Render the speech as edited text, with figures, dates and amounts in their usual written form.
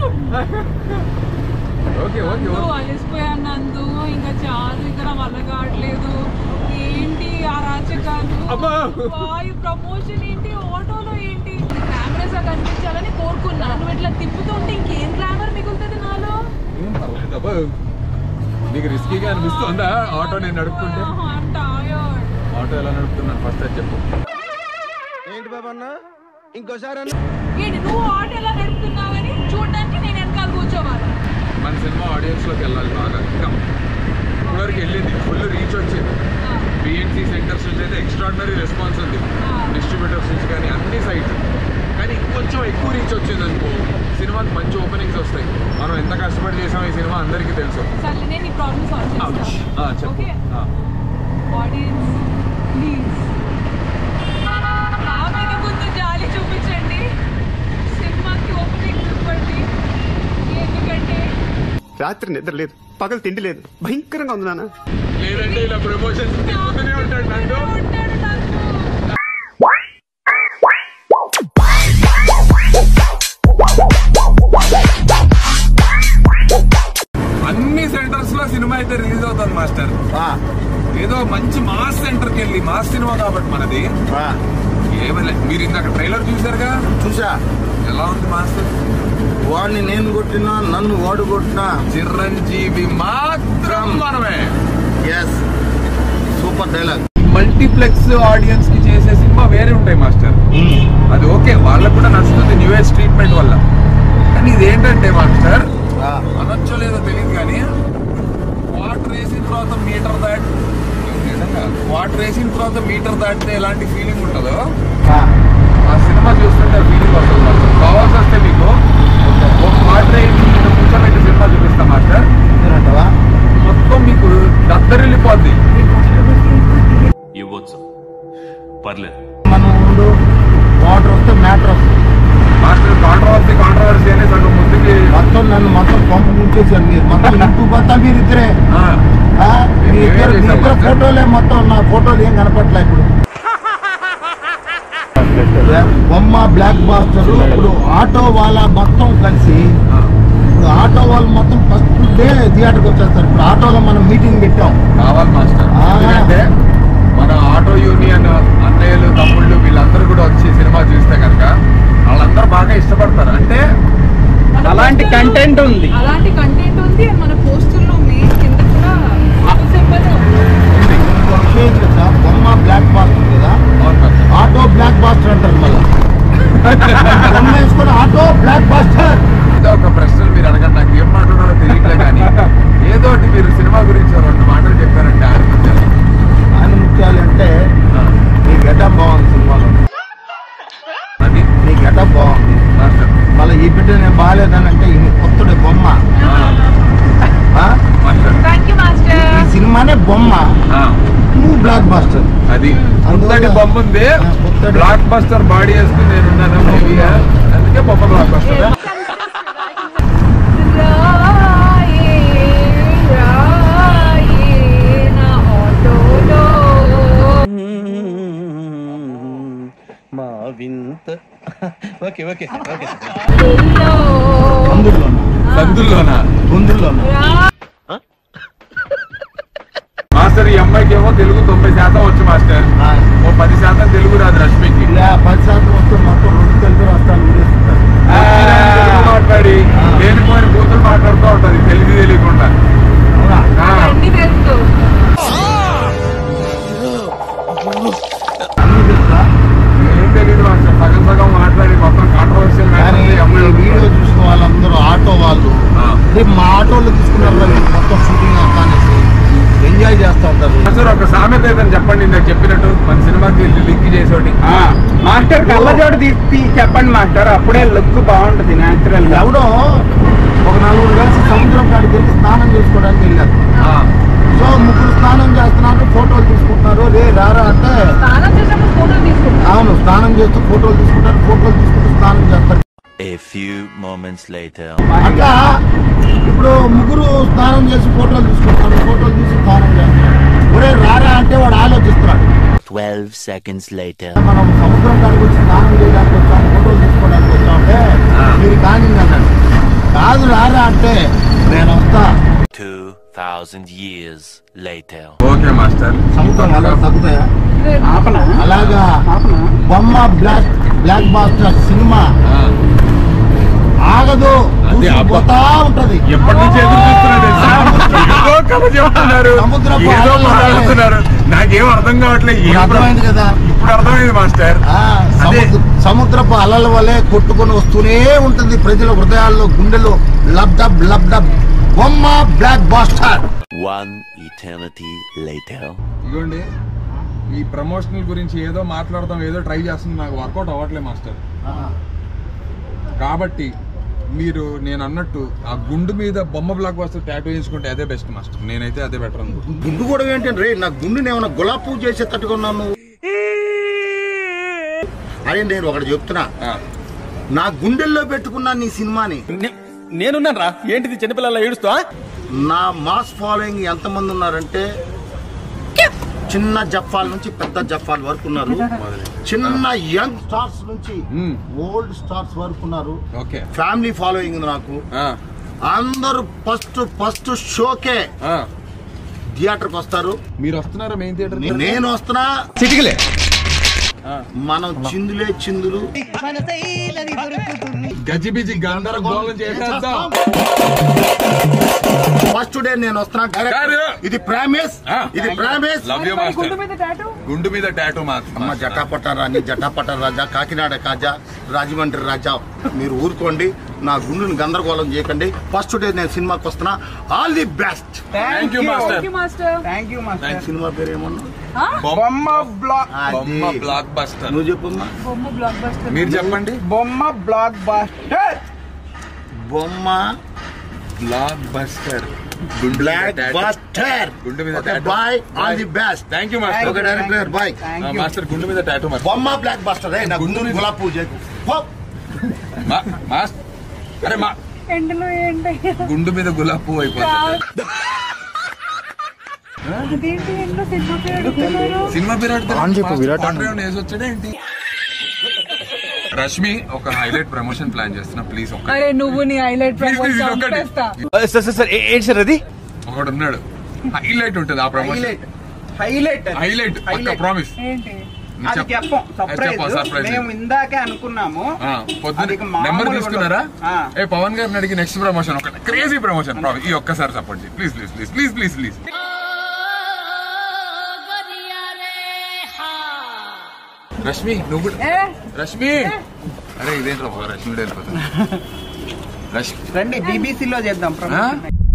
అలిసిపోయాను నందు, ఇంకా చాలు, ఇంకా నా వల్ల కావట్లేదు. ఏంటి ఆ రాజకాలు, ప్రమోషన్ ఏంటి, ఆటోలో ఏంటి, కెమెరాస్ కనిపించాలని కోరుకున్నా. నువ్వు ఇట్లా తిప్పుతుంటే ఇంకేం గ్లామర్ మిగులుతుంది నాలో. నీకు రిస్కీగా అనిపిస్తుందా ఆటో నేను నడుపుతుంటే? ఆటో ఎలా నడుపుతున్నాను ఫస్ట్ అది చెప్పు. ఏంటి బాబా అన్న ఇంకోసారి ఏంటి నువ్వు ఆటో ఎలా నడుపుతున్నావని చూడడానికి నేను వెనకాల కూర్చోవాలి. మన సినిమా ఆడియన్స్ లోకి వెళ్ళాలి బాగా. ఇంకా ఇప్పటివరకు వెళ్ళింది, ఫుల్ రీచ్ వచ్చింది. బిఎన్సి సెంటర్స్ నుంచి అయితే ఎక్స్ట్రాడినరీ రెస్పాన్స్ ఉంది, డిస్ట్రిబ్యూటర్స్ నుంచి కానీ అన్ని సైట్స్. కానీ ఇంకొంచెం ఎక్కువ రీచ్ వచ్చింది అనుకో సినిమాకి మంచి ఓపెనింగ్స్ వస్తాయి. మనం ఎంత కష్టపడి చేసాం ఈ సినిమా అందరికీ తెలుసు. జాలి చూపించండి, సినిమాకి ఓపెనింగ్ ఇవ్వండి. ఎందుకంటే రాత్రి నిద్ర లేదు, పగలు తిండి లేదు, భయంకరంగా ఉంది నాన్న. లేదంటే ఇలా ప్రమోషన్స్ తిప్పుతూనే ఉంటాడు నందు. అన్ని సెంటర్స్ లో సినిమా అయితే రిలీజ్ అవుతుంది మాస్టర్. ఏదో మంచి మాస్ సెంటర్ కి వెళ్ళి, మాస్ సినిమా కాబట్టి మనది. ఏమలే, మీరు ఇందాక ట్రైలర్ చూసారుగా? చూసా. ఎలా ఉంది మాస్టర్? వాడిని నేను కొట్టినా, నన్ను వాడు కొట్టినా చిరంజీవి మాత్రం మనమే. Yes, super dialogue. Multiplex audience కి చేసే సినిమా వేరే ఉంటాయి మాస్టర్. అది ఓకే, వాళ్ళకు కూడా నచ్చుతుంది న్యూ ఏజ్ ట్రీట్మెంట్ వల్ల. కానీ ఇదేంటంటే మాస్టర్, అనొచ్చో లేదో తెలియదు కానీ వాటర్ వేసిన తర్వాత మీటర్ దాటితే ఎలాంటి ఫీలింగ్ ఉంటుందో ఆ సినిమా చూస్తుంటే ఫీలింగ్ వస్తుంది మాస్టర్. కావాల్సి వస్తే మీకు ఒక వాటర్ కూర్చోబెట్టి సినిమా చూపిస్తా మాస్టర్. మొత్తం మీకు దద్దరిల్లిపోద్ది. ఇవ్వచ్చు, పర్లేదు. మనం వాటర్ వస్తే మ్యాటర్ వస్తుంది మాస్టర్. కాంట్రవర్సీ అనే సగం ముందుకి నన్ను మొత్తం పంపు ముంచేసారు మీరు. మొత్తం ఇంటూ పోతా మీరు ఇద్దరే. ఫోటోలే మొత్తం, నా ఫోటోలు ఏం కనపట్లే ఇప్పుడు. బొమ్మ బ్లాక్ బాస్టర్. ఇప్పుడు ఆటో వాళ్ళ మొత్తం కలిసి, ఇప్పుడు ఆటో వాళ్ళు మొత్తం ఫస్ట్ డే థియేటర్కి వచ్చేస్తారు. ఇప్పుడు ఆటోలో మనం మీటింగ్ పెట్టాం. కావాలి మాస్టర్, ఎందుకంటే మన ఆటో యూనియన్ అన్నయ్యలు, తమ్ముళ్ళు వీళ్ళందరూ కూడా వచ్చి సినిమా చూస్తే కనుక వాళ్ళందరూ బాగా ఇష్టపడతారు. అంటే అలాంటి కంటెంట్ ఉంది. మన పోస్టర్లో కింద కూడా బొమ్మ బ్లాక్ బాస్టర్ కదా, ఆటో బ్లాక్ బాస్టర్ అంటారు. మళ్ళీ బొమ్మ వేసుకొని ఆటో బ్లాక్ బాస్టర్. ఏదో ఒక ప్రశ్నలు మీరు అడగండి, నాకు ఏం మాట్లాడాలో తెలియట్లే. కానీ ఏదో ఒకటి మీరు సినిమా గురించి 2 మాటలు చెప్పారంటే ఆయన ముఖ్యాలు అంటే నీ గెటప్ బాగుంది సినిమాలో. అది నీ గెటప్ బాగుంది. మళ్ళీ ఈ బిడ్డ నేను బాగాలేదని అంటే ఈ కొత్తడే బొమ్మ. ఈ సినిమానే బొమ్మ, నువ్వు బ్లాక్ బాస్టర్. అది అంతటి బొమ్మ ఉంది. బ్లాక్ బస్టర్ బాడీ వేసుకుని నేను ఉన్నాను మూవీగా, అందుకే బొమ్మ బ్లాక్ బస్టర్. మాస్టర్, ఈ అమ్మాయికి ఏమో తెలుగు 90% వచ్చు మాస్టర్. ఓ 10% తెలుగు రాదు రష్మికి. 10% వస్తే మొత్తం 2 తెలుగు రాష్ట్రాలు మాట్లాడి లేనిపోయిన కూతురు మాట్లాడుతూ ఉంటది తెలుగు తెలియకుండా. ఏం తెలియదు మాస్టర్, సగం మాట్లాడి మొత్తం కాంట్రవర్షియల్. వీడియో చూసిన వాళ్ళందరూ ఆటో వాళ్ళు మా ఆటోలో తీసుకున్నారు మొత్తం షూటింగ్ అంతా అనేసి ఎంజాయ్ చేస్తూ ఉంటారు. సార్ ఒక సామెత ఏదని చెప్పండి, నేను చెప్పినట్టు మన సినిమాకి లింక్ చేసేటి. మాస్టర్ కళ్ళజోడు తీసి చెప్పండి మాస్టర్, అప్పుడే లుక్ బాగుంటది న్యాచురల్. ఎవడో ఒక 4 కలిసి సముద్రం కాడికి వెళ్ళి స్నానం చేసుకోవడానికి వెళ్ళారు. సో ముగ్గురు స్నానం చేస్తున్నారు, ఫోటోలు తీసుకుంటున్నారు. రారా అంటే అవును, స్నానం చేస్తూ ఫోటోలు తీసుకుంటారు, ఫోటోలు తీసుకుంటూ స్నానం చేస్తారు. A few moments later. అట్లా ఇప్పుడు ముగ్గురు స్నానం చేసి ఫోటోలు తీసుకుంటారు, ఫోటోలు తీసి స్నానం చేస్తారు. ఒరే రారా అంటే వాడు ఆలోచిస్తున్నాడు. 12 seconds later. మనం సముద్రం కాడికి వచ్చి స్నానం చేయడానికి వచ్చాం, ఫోటోలు తీసుకోవడానికి వచ్చామంటే మీరు కానీ అన్నాడు. రాదు రారా అంటే నేను వస్తా. 2000 years later. Okay master. సముద్రం అలా తగ్గుతాయా? అలాగా బొమ్మ బ్లాక్ బాస్టర్ సినిమా ఆగదు, పోతా ఉంటది. ఎప్పటి నుంచి ఎదురు చూస్తున్నారు. నాకేం అర్థం కావట్లేదు. అర్థమైంది కదా? ఇప్పుడు అర్థమైంది మాస్టర్. సముద్రపు అలల వలె కొట్టుకొని వస్తూనే ఉంటుంది ప్రజల హృదయాల్లో, గుండెలో. లబ్డబ్ లబ్డబ్ బొమ్మ బ్లాక్ బాస్టర్. 1 eternity later. ఇదిగోండి, ఈ ప్రమోషనల్ గురించి ఏదో మాట్లాడదాం, ఏదో ట్రై చేస్తుంది, నాకు వర్కౌట్ అవ్వట్లేదు మాస్టర్. కాబట్టి మీరు నేను అన్నట్టు ఆ గుండు మీద బొమ్మ బ్లాక్ బస్టర్ టాటూ వేయించుకుంటే అదే బెస్ట్ మాస్టర్. నేనైతే అదే బెటర్ అనుకో. గుండు కూడా ఏంటంటే రే, నా గుండుని ఏమన్నా గులాబ్ పూజ చేసేటట్టుగా ఉన్నాను. అరే నేను ఒకటి చెప్తున్నా, నా గుండెల్లో పెట్టుకున్నా నీ సినిమాని. నేనున్నాను రా. ఏంటిది చిన్నపిల్లల ఏడుస్తా? నా మాస్ ఫాలోయింగ్ ఎంతమంది ఉన్నారంటే చిన్న జఫాల్ నుంచి పెద్ద జఫాల్ వరకు ఉన్నారు. చిన్న యంగ్ స్టార్స్ నుంచి ఓల్డ్ స్టార్స్ వరకు ఉన్నారు. ఫ్యామిలీ ఫాలోయింగ్ ఉంది నాకు. అందరూ ఫస్ట్ షోకే థియేటర్కి వస్తారు. మీరు వస్తున్నారా మెయిన్ థియేటర్? నేను వస్తున్నా. చిటికలే మనం చిందులే చిందులు గజిబిజి గందరగోళం చేసేద్దాం. ఫస్ట్ డే నేను వస్తున్నా. ఇది ప్రామిస్, ఇది ప్రామిస్. గుండు మీద టాటూ అమ్మ జటాపట రాణి, జటాపట రాజా, కాకినాడ కాజా, రాజమండ్రి రాజా, మీరు ఊరుకోండి. నా గుండుని గందరగోళం చేయకండి. ఫస్ట్ డే నేను సినిమాకి వస్తున్నా. All the best. సినిమా పేరు ఏమన్నా? Blockbuster. నువ్వు చెప్పమ్మా. మీరు చెప్పండి. బొమ్మ బ్లాక్ బస్టర్. బొమ్మ బ్లాక్ బస్టర్. Blockbuster. గుండు మీద bye. All the best. Thank you master. Okay director bye. Master గుండు మీద టాటూ బొమ్మ బ్లాక్ బస్టర్. నా గుండుని గులాబ్ పూజ మాస్టర్. అరే మా గుండు మీద గులాబ్ పువ్వు అయిపోతుంది. సినిమా వేసి వచ్చాడే ఏంటి? రష్మి ఒక హైలైట్ ప్రమోషన్ ప్లాన్ చేస్తున్నా, ప్లీజ్. అరే నువ్వు నీ హైలైట్ ఒకడు ఉన్నాడు, హైలైట్ ఉంటుంది ఆ ప్రమోషన్. Highlight promise. మేము ఇందాకే అనుకున్నాము. నెంబర్ తీసుకున్నారా? ఏ పవన్ గారిని అడిగి నెక్స్ట్ ప్రమోషన్ ఒక క్రేజీ ప్రమోషన్. ఈ ఒక్కసారి సపోర్ట్ చేయి please please please please please please. Rashmi నువ్వు కూడా. రష్మి అరే ఇదేంట్రా రష్మి వెళ్ళిపోతుంది. రండి బీబీసీలో చేద్దాం.